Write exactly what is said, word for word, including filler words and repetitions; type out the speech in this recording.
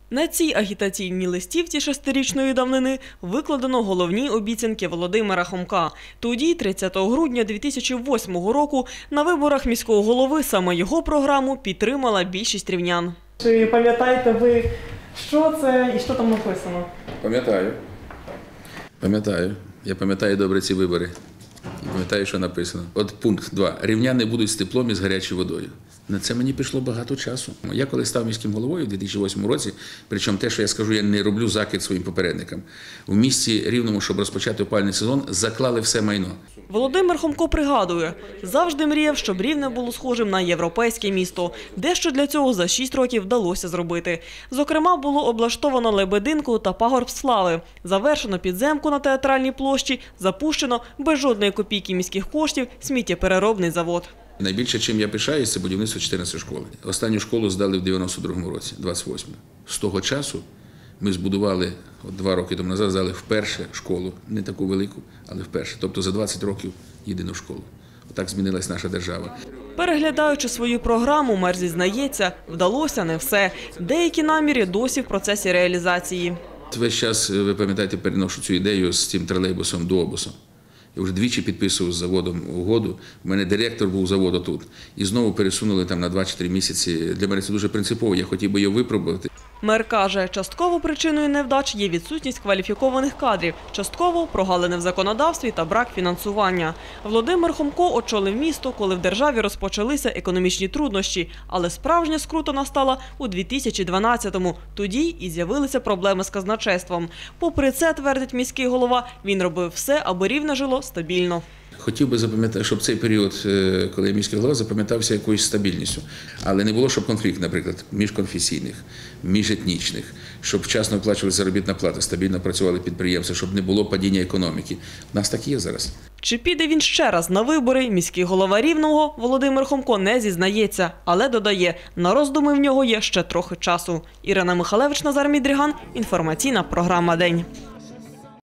На цій агітаційній листівці шестирічної давнини викладено головні обіцянки Володимира Хомка. Тоді, тридцятого грудня дві тисячі восьмого року, на виборах міського голови саме його програму підтримала більшість рівнян. Чи пам'ятаєте ви, що це і що там написано? Пам'ятаю. Пам'ятаю. Я пам'ятаю добре ці вибори. І пам'ятаю, що написано. От пункт два. Рівняни будуть з теплом і з гарячою водою. На це мені пішло багато часу. Я коли став міським головою у дві тисячі восьмому році, причому те, що я скажу, я не роблю закид своїм попередникам. У місті Рівному, щоб розпочати опалювальний сезон, заклали все майно. Володимир Хомко пригадує, завжди мріяв, щоб Рівне було схожим на європейське місто. Дещо для цього за шість років вдалося зробити. Зокрема, було облаштовано Лебединку та Пагорб Слави, завершено підземку на Театральній площі, запущено без жодної копійки міських коштів сміттєпереробний завод. Найбільше, чим я пишаюсь, це будівництво чотирнадцятої школи. Останню школу здали в дев'яносто другому році, двадцять восьмому. З того часу ми збудували, от два роки тому назад, здали вперше школу, не таку велику, але вперше. Тобто за двадцять років єдину школу. Отак змінилась наша держава. Переглядаючи свою програму, мер зізнається, вдалося не все. Деякі наміри досі в процесі реалізації. Весь час, ви пам'ятаєте, переношу цю ідею з цим тролейбусом до обусом. Я вже двічі підписував з заводом угоду. У мене директор був заводу тут. І знову пересунули там на два-чотири місяці. Для мене це дуже принципово, я хотів би його випробувати. Мер каже, частково причиною невдач є відсутність кваліфікованих кадрів, частково прогалини в законодавстві та брак фінансування. Володимир Хомко очолив місто, коли в державі розпочалися економічні труднощі, але справжня скрута настала у дві тисячі дванадцятому. Тоді і з'явилися проблеми з казначейством. Попри це, твердить міський голова, він робив все, аби Рівне жило стабільно. Хотів би запам'ятати, щоб цей період, коли я міський голова, запам'ятався якоюсь стабільністю. Але не було, щоб конфлікт, наприклад, міжконфесійних, міжетнічних, щоб вчасно виплачували заробітна плата, стабільно працювали підприємства, щоб не було падіння економіки. У нас так є зараз. Чи піде він ще раз на вибори, міський голова Рівного Володимир Хомко не зізнається, але додає, на роздуми в нього є ще трохи часу. Ірина Михалевич, Назар Мідріган, інформаційна програма «День».